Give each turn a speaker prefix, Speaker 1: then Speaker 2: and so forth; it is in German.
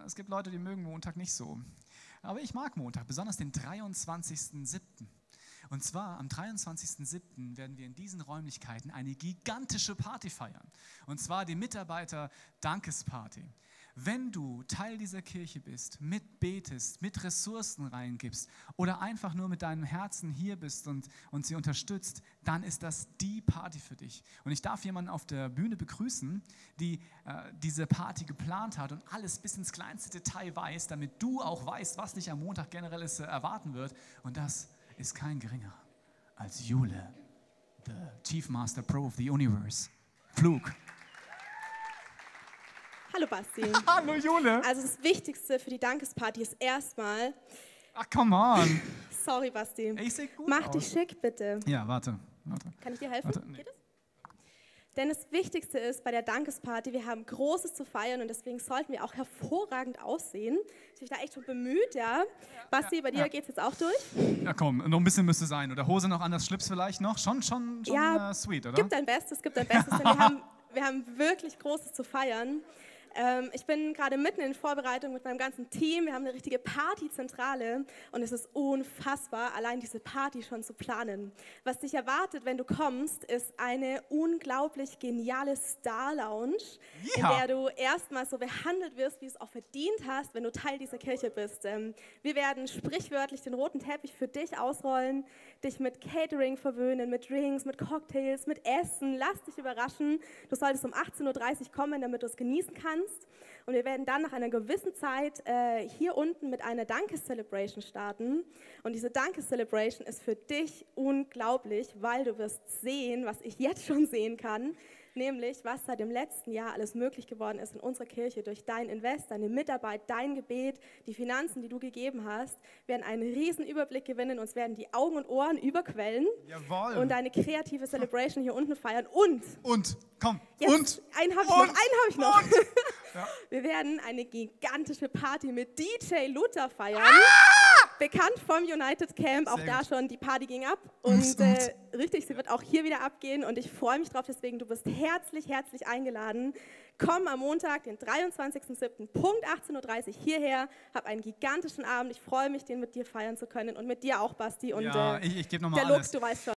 Speaker 1: Es gibt Leute, die mögen Montag nicht so. Aber ich mag Montag, besonders den 23.07. Und zwar am 23.07. werden wir in diesen Räumlichkeiten eine gigantische Party feiern. Und zwar die Mitarbeiter-Dankesparty. Wenn du Teil dieser Kirche bist, mitbetest, mit Ressourcen reingibst oder einfach nur mit deinem Herzen hier bist und sie unterstützt, dann ist das die Party für dich. Und ich darf jemanden auf der Bühne begrüßen, die diese Party geplant hat und alles bis ins kleinste Detail weiß, damit du auch weißt, was dich am Montag generell erwarten wird. Und das ist kein geringer als Jule, the Chief Master Pro of the Universe. Flug.
Speaker 2: Hallo Basti.
Speaker 1: Hallo Jule.
Speaker 2: Also das Wichtigste für die Dankesparty ist erstmal...
Speaker 1: Ach, come on.
Speaker 2: Sorry Basti.
Speaker 1: Ich sehe gut
Speaker 2: Mach
Speaker 1: aus.
Speaker 2: dich schick bitte.
Speaker 1: Ja, warte.
Speaker 2: Kann ich dir helfen?
Speaker 1: Warte, nee.
Speaker 2: Geht es? Denn das Wichtigste ist bei der Dankesparty, wir haben Großes zu feiern und deswegen sollten wir auch hervorragend aussehen. Ich habe mich da echt schon bemüht, ja. Basti, bei dir geht es jetzt auch durch?
Speaker 1: Ja komm, noch ein bisschen müsste sein. Oder Hose noch an, das Schlips vielleicht noch? Schon
Speaker 2: ja,
Speaker 1: sweet, oder?
Speaker 2: Gib dein Bestes, denn wir haben wirklich Großes zu feiern. Ich bin gerade mitten in Vorbereitung mit meinem ganzen Team. Wir haben eine richtige Partyzentrale und es ist unfassbar, allein diese Party schon zu planen. Was dich erwartet, wenn du kommst, ist eine unglaublich geniale Star-Lounge, in der du erstmal so behandelt wirst, wie du es auch verdient hast, wenn du Teil dieser Kirche bist. Wir werden sprichwörtlich den roten Teppich für dich ausrollen, dich mit Catering verwöhnen, mit Drinks, mit Cocktails, mit Essen. Lass dich überraschen. Du solltest um 18.30 Uhr kommen, damit du es genießen kannst. Und wir werden dann nach einer gewissen Zeit hier unten mit einer Dankes-Celebration starten. Und diese Dankes-Celebration ist für dich unglaublich, weil du wirst sehen, was ich jetzt schon sehen kann, nämlich was seit dem letzten Jahr alles möglich geworden ist in unserer Kirche durch dein Invest, deine Mitarbeit, dein Gebet, die Finanzen, die du gegeben hast. Wir werden einen riesen Überblick gewinnen, uns werden die Augen und Ohren überquellen.
Speaker 1: Jawohl.
Speaker 2: Und eine kreative Celebration hier unten feiern.
Speaker 1: Komm.
Speaker 2: Jetzt, einen habe ich noch.
Speaker 1: Ja.
Speaker 2: Wir werden eine gigantische Party mit DJ Luther feiern. Bekannt vom United Camp, auch
Speaker 1: Sehr
Speaker 2: da
Speaker 1: gut.
Speaker 2: schon, die Party ging ab. Und richtig, sie wird auch hier wieder abgehen und ich freue mich drauf, deswegen, du bist herzlich eingeladen. Komm am Montag, den 23.07. Punkt 18.30 Uhr hierher, hab einen gigantischen Abend. Ich freue mich, den mit dir feiern zu können und mit dir auch, Basti. Und
Speaker 1: Ja, ich gebe nochmal
Speaker 2: der
Speaker 1: alles.
Speaker 2: Lux, du weißt schon.